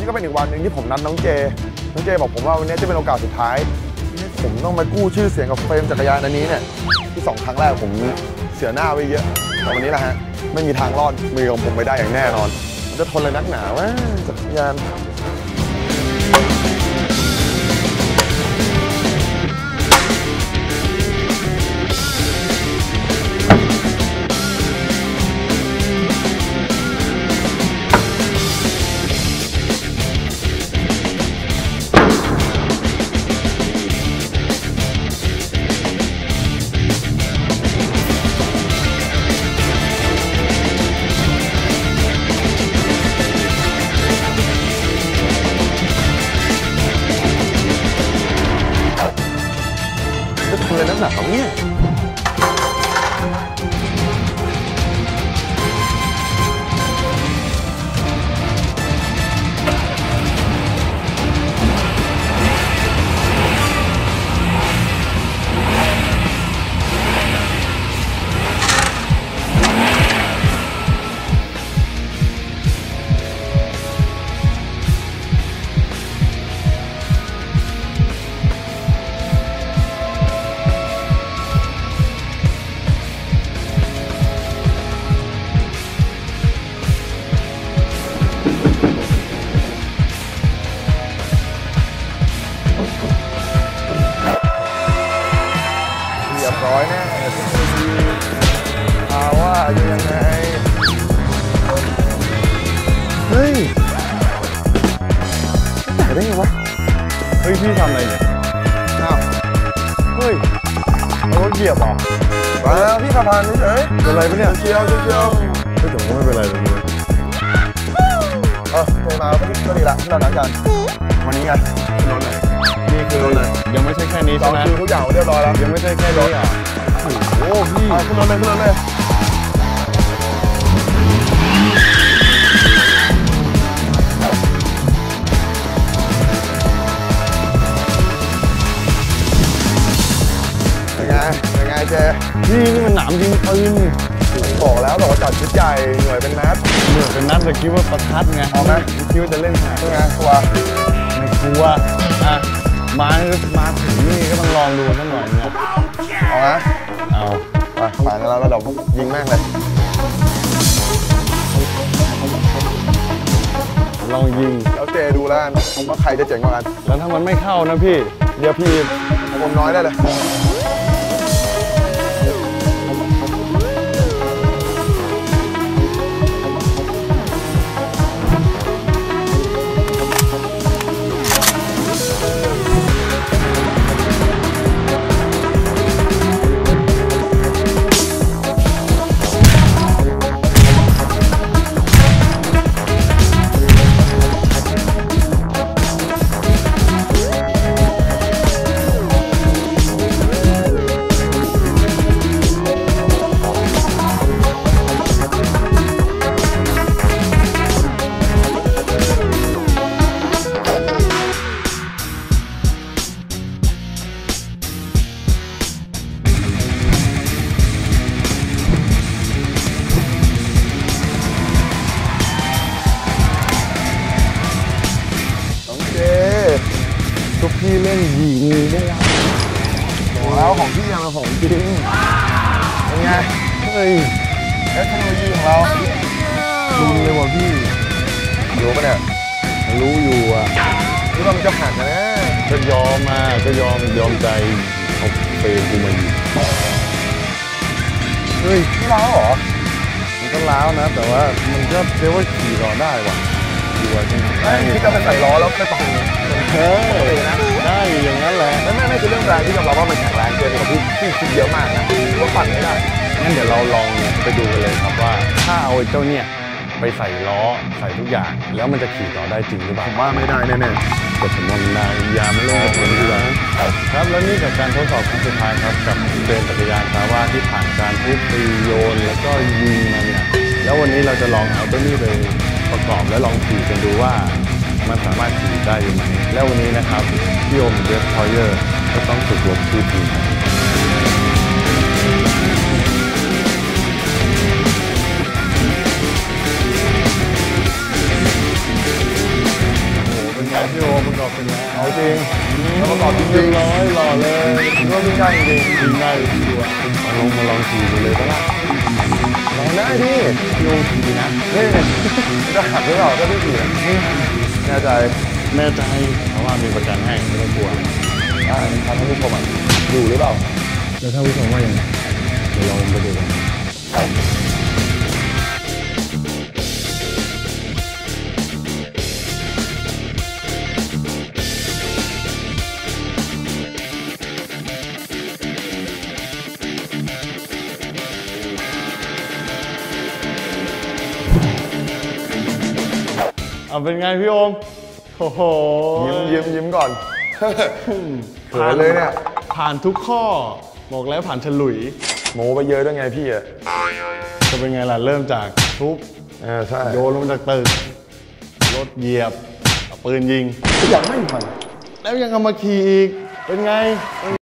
ก็เป็นอีกวันหนึ่งที่ผมนัดน้องเจบอกผมว่าวันนี้จะเป็นโอกาสสุดท้ายผมต้องมากู้ชื่อเสียงกับเฟรมจักรยานอันนี้เนี่ยที่2 ครั้งแรกผมเสียหน้าไปเยอะแต่วันนี้แหละฮะไม่มีทางรอดมือของผมไปได้อย่างแน่นอนจะทนเลยนักหนาวะจักรยานเลยน้ำหนักของเนี่ยร้อยแน่เอาว่ายังไงเฮ้ยแต่ได้ไงวะเฮ้ยพี่ทำอะไรเนี่ยอ้าวเฮ้ยรถเหยียบเหรอมาแล้วพี่ขับผ่านเฉยเป็นไรปะเนี่ยเชียวเฮ้ยแต่ก็ไม่เป็นไรเลยโทรมาก็ดีละที่เรานัดกันวันนี้ไงนนท์นี่คือยังไม่ใช่แค่นี้ใช่ไหมคือทุกอย่างเรียบร้อยแล้วยังไม่ใช่แค่นี้อ่ะโอ้พี่ขึ้นรถเลยเป็นไงเจนี่มันหนามจริงปืนบอกแล้วบอกว่าจัดชุดใหญ่หน่วยเป็นนัดแต่คิดว่าประทัดไงเอาไหมคิดว่าจะเล่นหาเป็นไงกลัวไม่กลัวอ่ะมาถึงนี่ก็ต้องลองดูสักหน่อยเนี่ยเอาไหมเอาผ่านแล้วเดี๋ยวยิงแม่งเลยลองยิงแล้วเจดูแล้วว่าใครจะเจ๋งกว่ากันแล้วถ้ามันไม่เข้านะพี่เดี๋ยวพี่ผมน้อยได้เลยทุกพี่เล่นยิงได้แล้วของพี่ยังเป็นของจริงเป็นไงเฮ้ยเทคโนโลยีของเรารุนเลยว่ะพี่รู้ปะเนี่ยรู้อยู่อ่ะนี่ว่ามันจะหักนะก็ยอมใจเอาเปรย์กูมาอยู่เฮ้ยไม่ล้าวเหรอมันก็ล้าวนะแต่ว่ามันก็เรียกว่าขี่ต่อได้ว่ะดูว่าใช่ไหมที่จะไปใส่ล้อแล้วไปต่อได้อย่างนั้นแหละไม่คือเรื่องแรงที่ยอมรับว่ามันแข็งแรงเกินกว่าที่คิดเยอะมากนะว่าปั่นไม่ได้งั้นเดี๋ยวเราลองไปดูกันเลยครับว่าถ้าเอาเจ้าเนี่ยไปใส่ล้อใส่ทุกอย่างแล้วมันจะขี่ต่อได้จริงหรือเปล่าผมว่าไม่ได้แน่ๆแต่ผมว่ามันได้ยาไม่เล่นกับผมดีกว่าครับแล้วนี่กับการทดสอบครั้งสุดท้ายครับกับเดินจักรยานคาว่าที่ผ่านการทุบตีโยนแล้วก็ยิงมาเนี่ยแล้ววันนี้เราจะลองเอาตัวนี้ไปประกอบและลองขี่กันดูว่ามันสามารถขี่ได้อยู่ไหมแล้ววันนี้นะครับพี่โอมเวฟทอยเยอร์ก็ต้องฝึกรบที่ทีขี่ไปเลยก็ได้ลองได้ดิพี่โอขี่นะนี่จะหักหรือเปล่าก็ไม่ขี่นะแน่ใจแน่ใจเพราะว่ามีประกันให้ไม่ต้องกลัวท่านผู้ชมอยู่หรือเปล่าแล้วท่านผู้ชมว่ายังไงเดี๋ยวลองไปดูกันเอาเป็นไงพี่โอมโอ้โหยิ้มก่อนเขินเลยเนี่ยผ่านทุกข้อบอกแล้วผ่านฉลุยโมไปเยอะด้วยไงพี่อ่ะจะเป็นไงล่ะเริ่มจากทุบใช่โยนลงจากตึกรถเหยียบเอาปืนยิงอยากไม่มันแล้วยังเอามาขี่อีกเป็นไง